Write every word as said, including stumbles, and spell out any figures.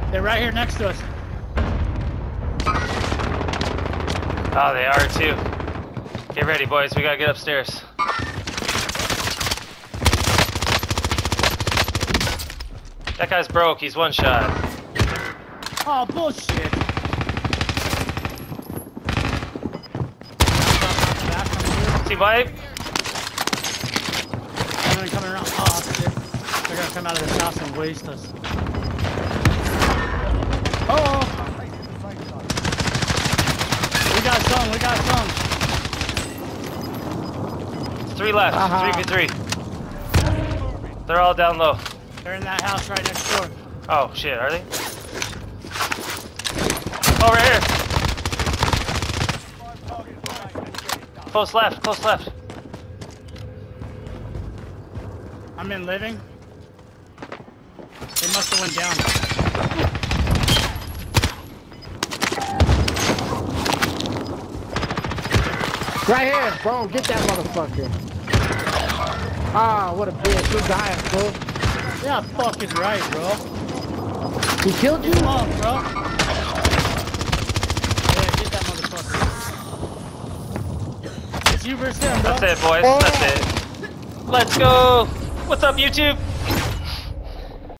They're right here next to us. Oh, they are too. Get ready, boys. We gotta get upstairs. That guy's broke. He's one shot. Oh, bullshit. See, wipe. Coming, coming around. Oh, shit. They're gonna come out of this house and waste us. Oh! We got some, we got some. Three left. Uh-huh. three v three. They're all down low. They're in that house right next door. Oh, shit. Are they? Over here. Close left. Close left. I'm in living. They must have went down. Right here, bro. Get that motherfucker. Ah, what a bitch. You're dying, bro. Yeah, fucking right, bro. He killed you? Come on, bro. Yeah, get that motherfucker. It's you versus him, bro. That's it, boys. Oh. That's it. Let's go. What's up, YouTube?